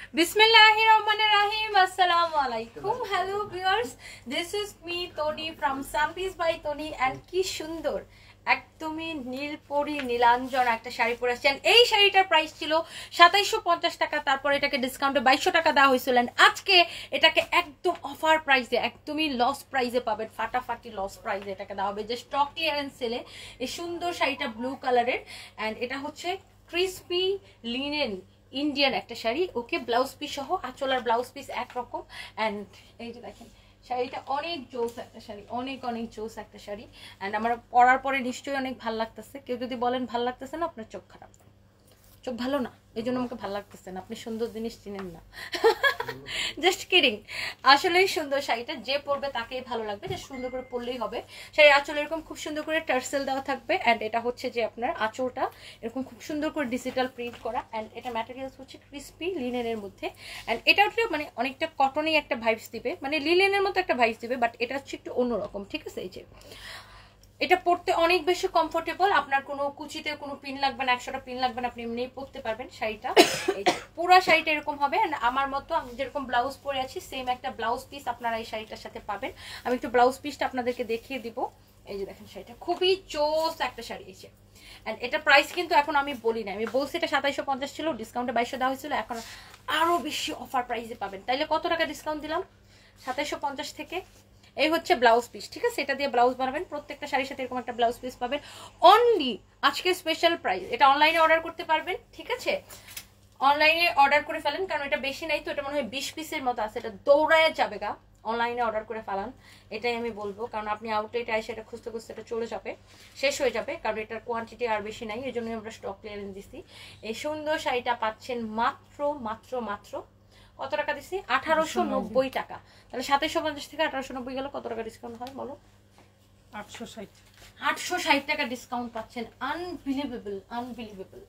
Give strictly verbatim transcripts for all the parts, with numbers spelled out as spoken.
Bismillahirrahmanirrahim. Assalamu alaikum. Hello viewers. This is me Tony from Sanvee by Tony and কি সুন্দর একদমই নীলপরি নীলাঞ্জন একটা শাড়ি পরেছেন। এই শাড়িটার প্রাইস ছিল সাতাইশশো পঞ্চাশ টাকা, তারপর এটাকে ডিসকাউন্টে বাইশশো টাকা দেওয়া হয়েছিল। আজকে এটাকে একদম অফার প্রাইসে একদমই লস প্রাইসে পাবেন, ফাটাফাটি লস প্রাইসে এটাকে দেওয়া হবে যে স্টক ক্লিয়ারেন্স সেলে। এই সুন্দর শাড়িটা ব্লু কালারের অ্যান্ড এটা হচ্ছে ক্রিসপি লিনেন ইন্ডিয়ান একটা শাড়ি। ওকে, ব্লাউজ পিস সহ আঁচলার ব্লাউজ পিস একরকম। অ্যান্ড এই যে দেখেন শাড়িটা অনেক জোস একটা শাড়ি, অনেক অনেক জোস একটা শাড়ি। অ্যান্ড আমার পরার পরে নিশ্চয়ই অনেক ভালো লাগতেছে। কেউ যদি বলেন ভালো লাগতেছে না, আপনার চোখ খারাপ, চোখ ভালো না, এই জন্য আমাকে ভালো লাগতেছে না, আপনি সুন্দর জিনিস চিনেন না। Just kidding. আসলেই সুন্দর শাড়িটা যে পরবে তাকেই ভালো লাগবে, যে সুন্দর করে পরলেই হবে। শাড়ির আঁচল এরকম খুব সুন্দর করে টার্সেল দেওয়া থাকবে। অ্যান্ড এটা হচ্ছে যে আপনার আঁচলটা এরকম খুব সুন্দর করে ডিজিটাল প্রিন্ট করা। অ্যান্ড এটা ম্যাটেরিয়ালস হচ্ছে ক্রিসপি লিনেনের মধ্যে। অ্যান্ড এটা হচ্ছে মানে অনেকটা কটনই একটা ভাইবস দিবে, মানে লিনেনের মতো একটা ভাইবস দিবে, বাট এটা হচ্ছে একটু অন্যরকম। ঠিক আছে, এই যে এটা পরতে অনেক বেশি কমফোর্টেবল। আপনার কোনো কুচিতে কোনো পিন লাগবে না, একশোটা পিন লাগবে না, আপনি এমনি পরতে পারবেন শাড়িটা। এই পুরো শাড়িটা এরকম হবে। আমার মতো আমি যেরকম ব্লাউজ পরে আছি সেম একটা ব্লাউজ পিস আপনারা এই শাড়িটার সাথে পাবেন। আমি একটু ব্লাউজ পিসটা আপনাদেরকে দেখিয়ে দিব। এই যে দেখেন শাড়িটা খুবই চোস একটা শাড়ি এসে। অ্যান্ড এটা প্রাইস কিন্তু এখন আমি বলি না, আমি বলছি এটা সাতাইশশো পঞ্চাশ ছিল, ডিসকাউন্টে বাইশশো দেওয়া হয়েছিল, এখন আরও বেশি অফার প্রাইসে পাবেন। তাইলে কত টাকা ডিসকাউন্ট দিলাম? সাতাইশশো পঞ্চাশ থেকে এই হচ্ছে ব্লাউজ পিস। ঠিক আছে, এটা দিয়ে ব্লাউজ বানাবেন, প্রত্যেকটা শাড়ির সাথে এরকম একটা ব্লাউজ পিস পাবেন অনলি। আজকে স্পেশাল প্রাইস, এটা অনলাইনে অর্ডার করতে পারবেন। ঠিক আছে, অনলাইনে অর্ডার করে ফেলেন, কারণ এটা বেশি নাই তো, এটা মনে হয় বিশ পিসের মতো আছে, এটা দৌড়ায় যাবে গা। অনলাইনে অর্ডার করে ফেলান, এটাই আমি বলবো, কারণ আপনি আউটলেটে এসে এটা খুঁজতে খুঁজতে এটা চলে যাবে, শেষ হয়ে যাবে, কারণ এটার কোয়ান্টিটি আর বেশি নাই, এই জন্য আমরা স্টক ক্লিয়ারেন্স দিচ্ছি। এই সুন্দর শাড়িটা পাচ্ছেন মাত্র মাত্র মাত্র কত টাকা দিচ্ছি? আঠারোশো নব্বই টাকা। তাহলে সাতাইশশো পঞ্চাশ থেকে আঠারোশো নব্বই গেল, কত টাকা ডিসকাউন্ট হয় বলো? আটশো ষাট আটশো ষাট টাকা ডিসকাউন্ট পাচ্ছেন। Unbelievable, unbelievable.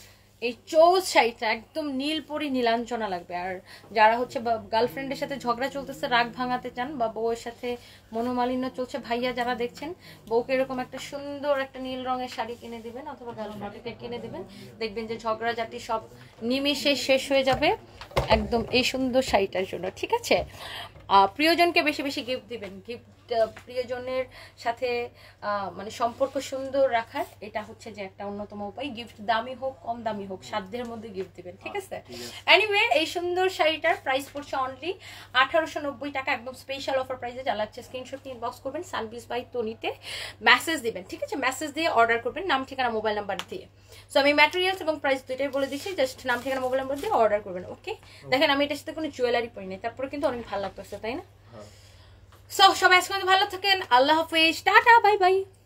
এই চৌস শাড়িটা একদম নীলপরি নীলাঞ্জনা লাগবে। আর যারা হচ্ছে গার্লফ্রেন্ডের সাথে ঝগড়া চলতেছে, রাগ ভাঙাতে চান, বা বউয়ের সাথে মনোমালিন্য চলছে, ভাইয়া যারা দেখছেন, বউকে এরকম একটা সুন্দর একটা নীল রঙের শাড়ি কিনে দিবেন, অথবা গার্লফ্রেন্ডকে কিনে দিবেন, দেখবেন যে ঝগড়াঝাটি সব নিমিষে শেষ হয়ে যাবে একদম এই সুন্দর শাড়িটার জন্য। ঠিক আছে, প্রিয়জনকে বেশি বেশি গিফট দিবেন। গিফট প্রিয়জনের সাথে মানে সম্পর্ক সুন্দর রাখার এটা হচ্ছে যে একটা অন্যতম উপায়। গিফট দামি হোক কম দামি হোক, সাধ্যের মধ্যে গিফট দিবেন। ঠিক আছে, এনিওয়ে এই সুন্দর শাড়িটার প্রাইস পড়ছে অনলি আঠারোশো নব্বই টাকা, একদম স্পেশাল অফার প্রাইসে। যা লাগছে স্ক্রিনশট নিয়ে ইনবক্স করবেন, সানভিজ বাই তনিতে মেসেজ দিবেন। ঠিক আছে, মেসেজ দিয়ে অর্ডার করবেন, নাম ঠিকানা মোবাইল নাম্বার দিয়ে। সো আমি ম্যাটেরিয়ালস এবং প্রাইস দুইটাই বলে দিচ্ছি, জাস্ট নাম ঠিকানা মোবাইল নাম্বার দিয়ে অর্ডার করবেন। ওকে, দেখেন আমি এটার সাথে কোনো জুয়েলারি পরি নাই, তারপরে কিন্তু অনেক ভালো লাগতেছে, তাই না? সো সবাই আজকে ভালো থাকেন, আল্লাহ হাফেজ, টাটা, বাই বাই।